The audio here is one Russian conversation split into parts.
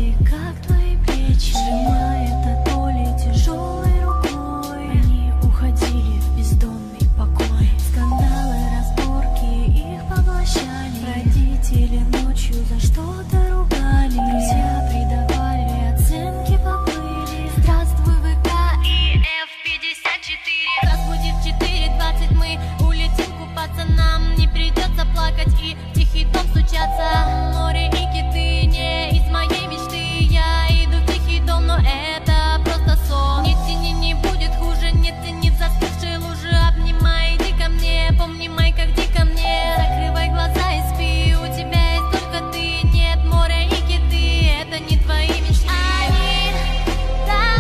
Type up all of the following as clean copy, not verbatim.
смотрели, как твои плечи сжимает от боли тяжелой рукой. Они уходили в бездонный покой. Скандалы, разборки их поглощали. Родители ночью за что-то ругали. Друзья предавали, оценки поплыли. Здравствуй, ВК и F54. Разбудив 4:20 мы улетим купаться. Нам не придется плакать и в тихий дом стучаться. Море и киты не из моей мечты. Я иду в тихий дом, но это просто сон. Не тяни, не будет хуже, не тяни в застывшие лужи. Обнимай, иди ко мне, помни май, как дико мне. Закрывай глаза и спи, у тебя есть только ты. Нет моря и киты, это не твои мечты. Они там,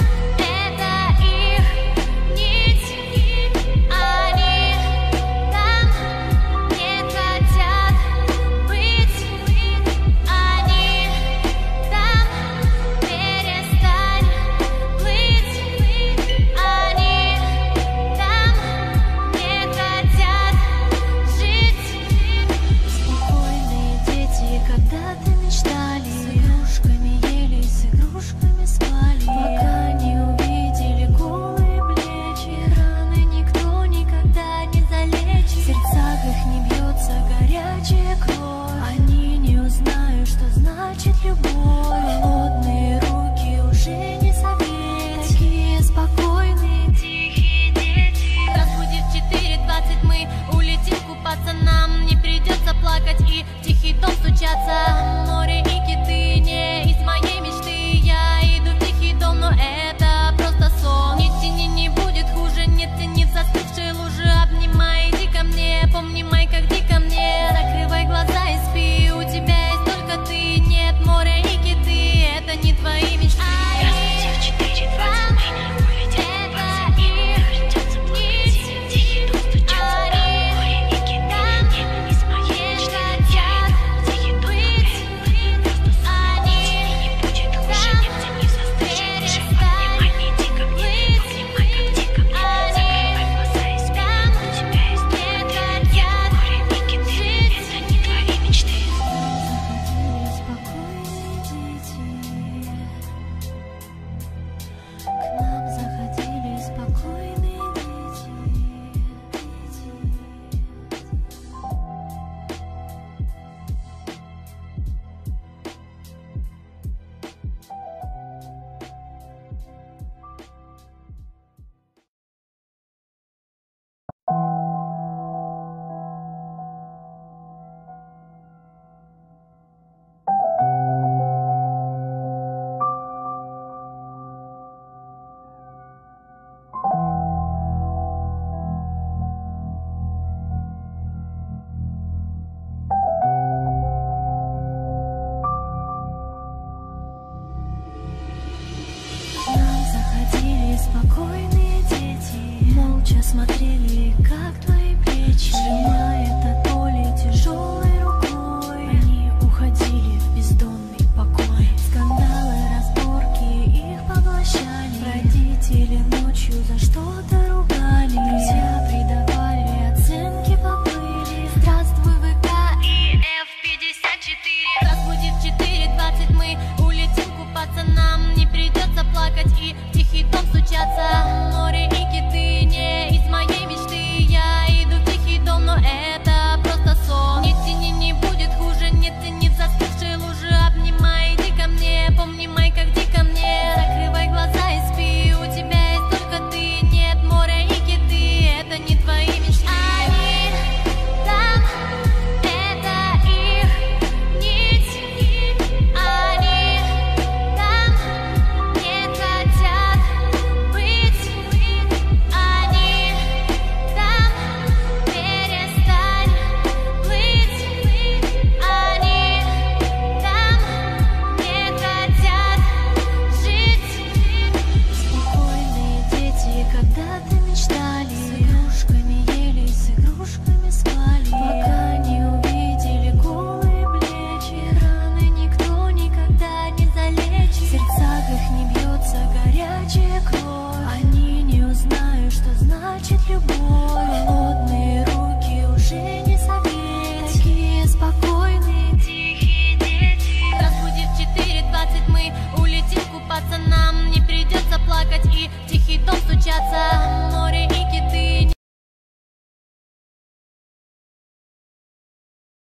это их нить. Они там не хотят быть. Они там, перестань плыть. Они там не хотят жить. Спокойные дети когда-то мечтали. С игрушками ели, с игрушками спали. Пока не увидели голые плечи. Раны никто никогда не залечит. В сердцах их не бьется горячая кровь. Они не узнают, что значит любовь. Холодные руки уже не согреть. Такие спокойные, тихие дети. Разбудив 4:20 мы улетим купаться. Нам не придется плакать и в тихий дом стучаться. Море и киты не из моей мечты. Я иду в тихий дом, но это просто сон. Не тяни, не будет хуже, не тяни в застывшие лужи. Обнимай, иди ко мне, помни май, как дико мне. Закрывай глаза и спи, у тебя есть только ты. Нет моря и киты, это не твои мечты. Разбудив 4:20 мы улетим купаться. Не придется плакать и в тихий дом стучаться. Море и киты не из моей мечты. Я иду в тихий дом, но это просто сон. Не тяни, не будет хуже, не тяни в застывшие лужи. Обнимай, иди ко мне, помни май, как дико мне. Закрывай глаза и спи, у тебя есть только ты. Нет моря и киты, это не твои мечты. К нам заходили спокойные дети. К нам заходили спокойные дети. Молча смотрели, как твои плечи сжимает от боли тяжелой рукой. Они уходили в бездонный покой. Скандалы, разборки их поглощали. Родители ночью за что-то ругали. Друзья предавали, оценки поплыли. Здравствуй, ВК и F54. Разбудив 4:20 мы улетим купаться. Нам не придется плакать и в тихий дом стучаться.